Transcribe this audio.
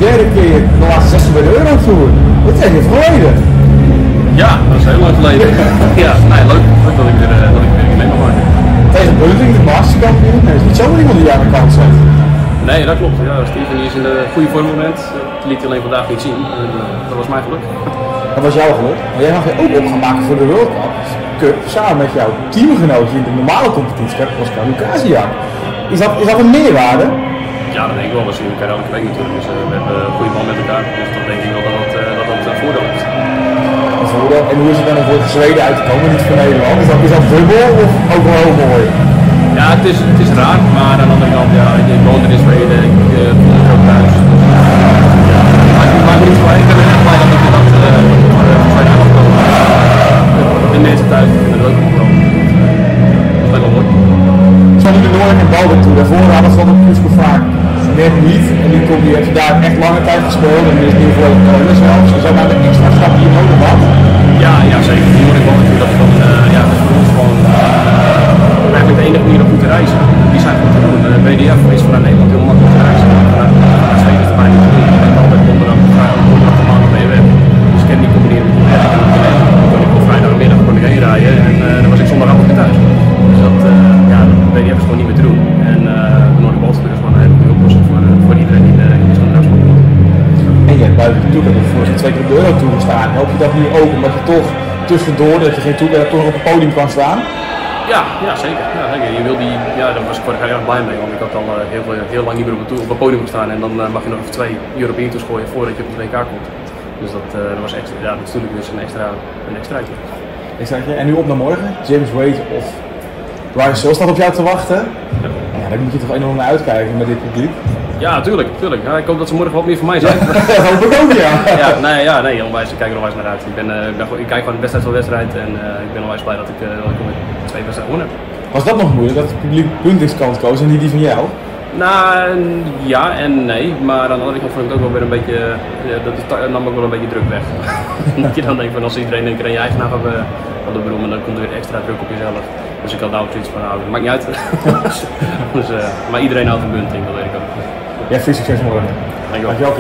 derde keer de laatste 16 bij de Eurotour. Dat is echt even geleden. Ja, dat is heel lang geleden. Ja, nee, leuk dat ik weer mee mag maken. Tegen Bunting, de masterkampioen. Er is niet zomaar iemand die aan de kant zet. Nee, dat klopt. Ja, Steven is in een goede vormmoment. Dat liet hij alleen vandaag niet zien. En, dat was mijn geluk. Dat was jouw geluk. Maar jij mag je ook op gaan maken voor de World Cup. Samen met jouw teamgenootje in de normale competitie, Oscar Lucasiak. Is dat een meerwaarde? Ja, dat denk ik wel. We zien elkaar elke week natuurlijk. Dus we hebben een goede band met elkaar. Dus dan denk ik wel dat dat voordeel is. En hoe is het dan om voor Zweden uit te komen, niet voor Nederland? Is dat dubbel of ook wel heel mooi? Ja, het is raar, maar aan de andere kant, ja, ik woon er in Zweden, ik voel het ook thuis. Ja, maakt me niet blij. Ik ben er echt blij dat ik dat Zweden mag komen. De mensen thuis vinden het ook wel. Dat is wel mooi. Zo nu de Noord en Balder toe. Daarvoor hadden we op Cusco vaak net niet. En nu heb je daar echt lange tijd gespeeld en is nu voor Keulen zelfs. Dus ook aan de extra stap die je nodig had. Ja, zeker. Die hoor ik wel natuurlijk. Dat is voor ons gewoon eigenlijk de enige manier om goed te reizen. Die zijn goed te doen. De WDF is vanuit Nederland heel makkelijk te reizen. Vanuit Zweden is het bijna niet te doen. Ik ben altijd donderdag de maand mee weg. Dus ik ken die combineren met die werk. Dan kon ik op vrijdagmiddag heen rijden en dan was ik zondagavond weer thuis. Dus dat, de WDF is gewoon niet meer te doen. En de Noordic Baltic is gewoon een hele goede oplossing voor iedereen die in de Scandinavische komt. En je hebt buiten de toekomst heb je vorige 2 keer op de Eurotour gestaan. Help je dat nu ook, omdat je toch tussendoor, dat je geen toekomst toch nog op het podium kan staan? Ja, zeker. Ja, zeker. Je wil daar was ik vorig jaar erg blij mee, want ik had al heel lang niet meer op het podium gestaan en dan mag je nog even 2 European Tours gooien voordat je op het WK komt. Dus dat was extra, ja, natuurlijk dus een extraatje. En nu op naar morgen, James Wade of Ryan Searle staat op jou te wachten. Ja, daar moet je toch enorm naar uitkijken met dit publiek. Ja, tuurlijk. Ja, ik hoop dat ze morgen wat meer voor mij zijn. Dat hoop ik ook, ja. Nee, onwijs, ik kijk er onwijs naar uit. Ik kijk gewoon wedstrijd voor wedstrijd en ik ben onwijs blij dat ik met 2 wedstrijden gewonnen heb. Was dat nog moeilijk, dat het publiek Buntingskant koos en niet die van jou? Nou, ja en nee, maar aan de andere kant vond ik het ook wel weer een beetje, dat nam ook wel een beetje druk weg. Dat je dan denkt van als iedereen een keer aan je eigen naam gaat beroemen, dan komt er weer extra druk op jezelf. Dus ik had nou zoiets van, nou, dat maakt niet uit. Maar iedereen houdt een Bunting, dat weet ik ook. Ja, veel succes morgen. Dankjewel.